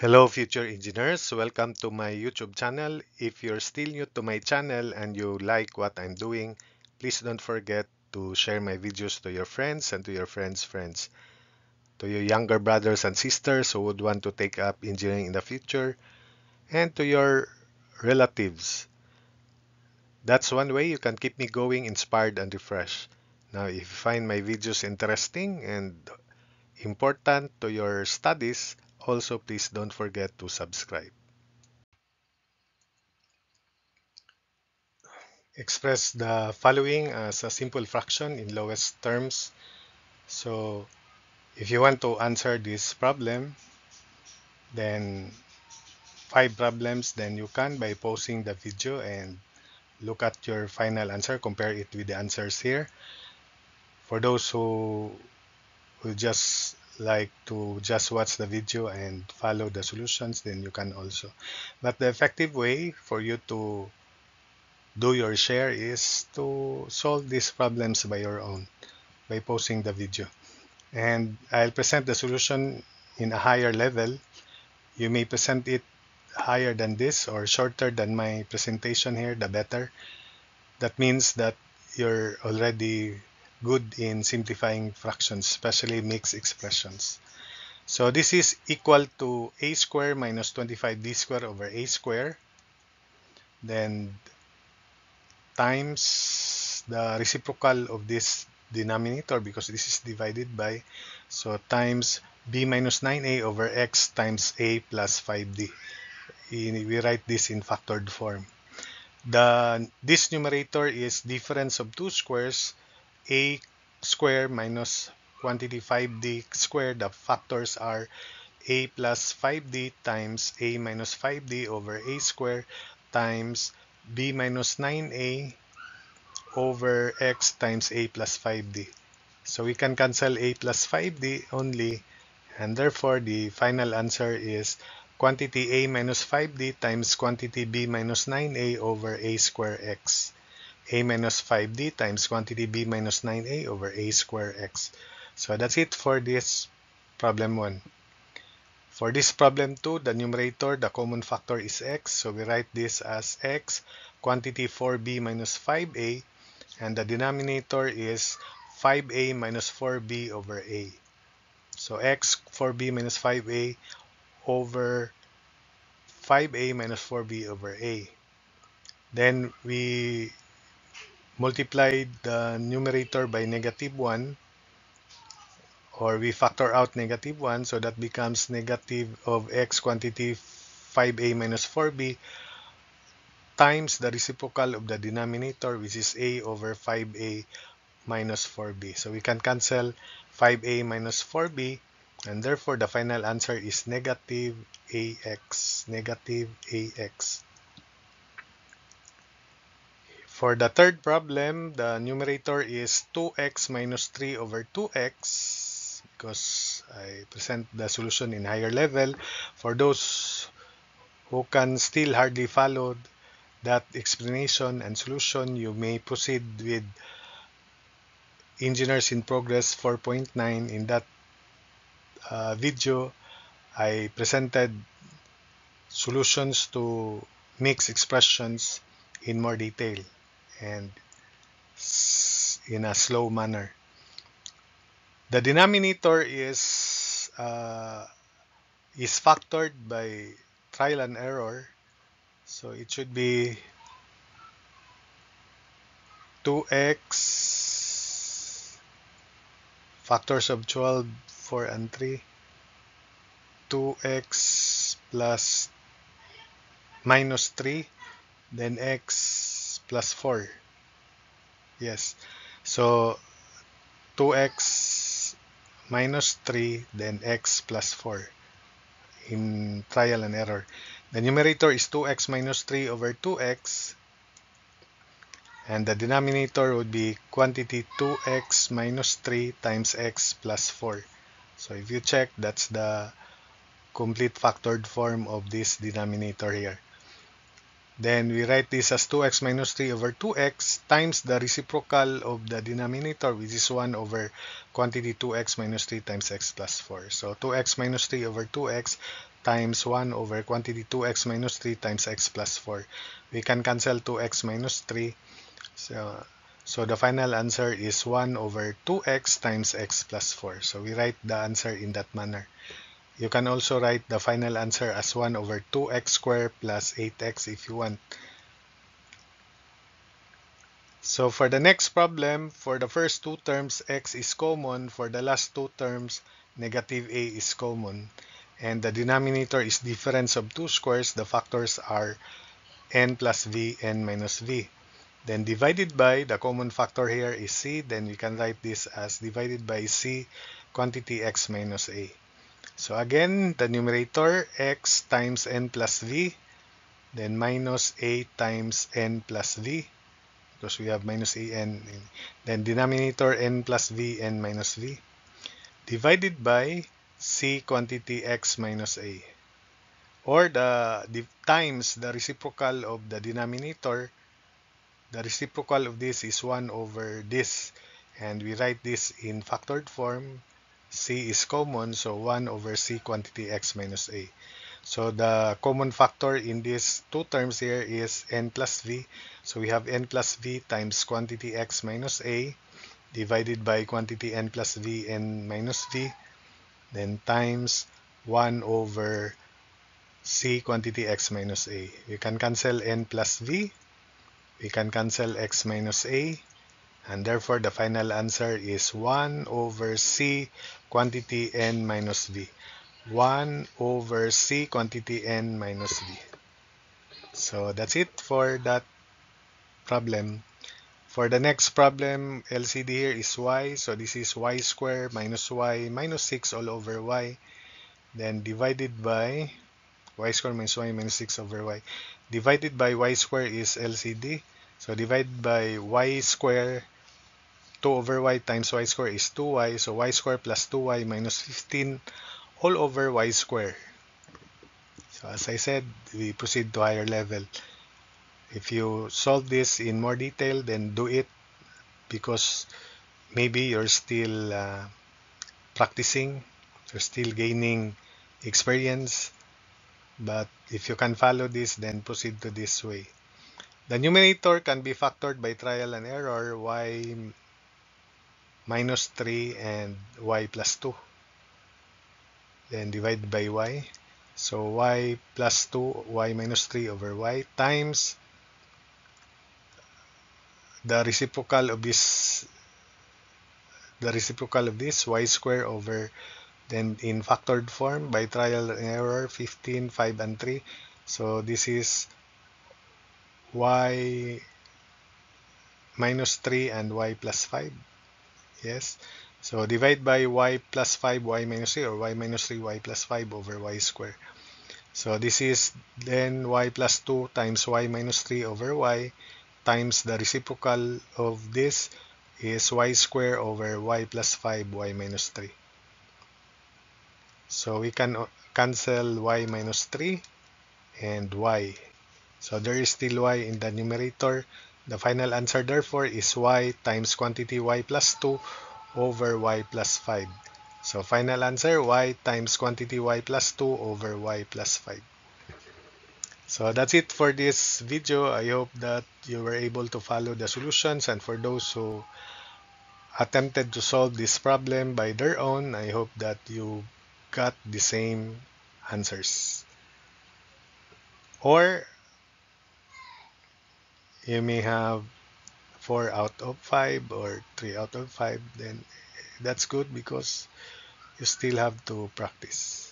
Hello future engineers, welcome to my YouTube channel. If you're still new to my channel and you like what I'm doing, please don't forget to share my videos to your friends and to your friends' friends. To your younger brothers and sisters who would want to take up engineering in the future, and to your relatives. That's one way you can keep me going, inspired and refreshed. Now, if you find my videos interesting and important to your studies, also please don't forget to subscribe. Express the following as a simple fraction in lowest terms. So if you want to answer this problem, then five problems, then you can by pausing the video and look at your final answer, compare it with the answers here. For those who just like to just watch the video and follow the solutions, then you can also. But the effective way for you to do your share is to solve these problems by your own, by pausing the video. And I'll present the solution in a higher level. You may present it higher than this or shorter than my presentation here, the better. That means that you're already good in simplifying fractions, especially mixed expressions. So this is equal to a squared minus 25b squared over a squared, then times the reciprocal of this denominator because this is divided by, so times b minus 9a over x times a plus 5d. We write this in factored form. This numerator is difference of two squares, a square minus quantity 5d squared. The factors are a plus 5d times a minus 5d over a square times b minus 9a over x times a plus 5d. So we can cancel a plus 5d only, and therefore the final answer is quantity a minus 5d times quantity b minus 9a over a square x. A minus 5d times quantity b minus 9a over a square x. So that's it for this problem 1. For this problem 2, the numerator, the common factor is x. So we write this as x, quantity 4b minus 5a, and the denominator is 5a minus 4b over a. So x 4b minus 5a over 5a minus 4b over a. Then we multiply the numerator by negative 1, or we factor out negative 1, so that becomes negative of x quantity 5a minus 4b times the reciprocal of the denominator, which is a over 5a minus 4b. So we can cancel 5a minus 4b, and therefore the final answer is negative ax. Negative ax. For the third problem, the numerator is 2x minus 3 over 2x, because I present the solution in higher level. For those who can still hardly follow that explanation and solution, you may proceed with Engineers in Progress 4.9. In that video, I presented solutions to mixed expressions in more detail and in a slow manner. The denominator is factored by trial and error, so it should be 2x factors of 12, 4 and 3, 2x plus minus 3, then x plus 4. Yes, so 2x minus 3, then x plus 4 in trial and error. The numerator is 2x minus 3 over 2x, and the denominator would be quantity 2x minus 3 times x plus 4. So if you check, that's the complete factored form of this denominator here. Then we write this as 2x minus 3 over 2x times the reciprocal of the denominator, which is 1 over quantity 2x minus 3 times x plus 4. So 2x minus 3 over 2x times 1 over quantity 2x minus 3 times x plus 4. We can cancel 2x minus 3. So the final answer is 1 over 2x times x plus 4. So we write the answer in that manner. You can also write the final answer as 1 over 2x squared plus 8x if you want. So for the next problem, for the first two terms, x is common. For the last two terms, negative a is common. And the denominator is difference of two squares. The factors are n plus v, n minus v. Then divided by, the common factor here is c. Then we can write this as divided by c, quantity x minus a. So again, the numerator, x times n plus v. Then minus a times n plus v. Because we have minus an. Then denominator n plus v, n minus v. Divided by c quantity x minus a. Or the times the reciprocal of the denominator. The reciprocal of this is 1 over this. And we write this in factored form. C is common, so 1 over c quantity x minus a. So the common factor in these two terms here is n plus v. So we have n plus v times quantity x minus a divided by quantity n plus v, n minus v, then times 1 over c quantity x minus a. We can cancel n plus v. We can cancel x minus a. And therefore, the final answer is 1 over c quantity n minus v. 1 over c quantity n minus v. So that's it for that problem. For the next problem, LCD here is y. So this is y squared minus y minus 6 all over y. Then divided by y squared minus y minus 6 over y. Divided by y squared is LCD. So divided by y squared 2 over y times y squared is 2y. So y squared plus 2y minus 15 all over y squared. So as I said, we proceed to higher level. If you solve this in more detail, then do it, because maybe you're still practicing, you're still gaining experience. But if you can follow this, then proceed to this way. The numerator can be factored by trial and error, y minus 3 and y plus 2. Then divide by y. So y plus 2, y minus 3 over y times the reciprocal of this y squared over, then in factored form by trial and error, 15, 5, and 3. So this is y minus 3 and y plus 5. Yes. So divide by y plus 5, y minus 3, or y minus 3, y plus 5 over y squared. So this is then y plus 2 times y minus 3 over y times the reciprocal of this is y squared over y plus 5, y minus 3. So we can cancel y minus 3 and y. So there is still y in the numerator. The final answer therefore is y times quantity y plus 2 over y plus 5. So final answer, y times quantity y plus 2 over y plus 5. So that's it for this video. I hope that you were able to follow the solutions, and for those who attempted to solve this problem by their own, I hope that you got the same answers. Or you may have 4 out of 5 or 3 out of 5, then that's good because you still have to practice.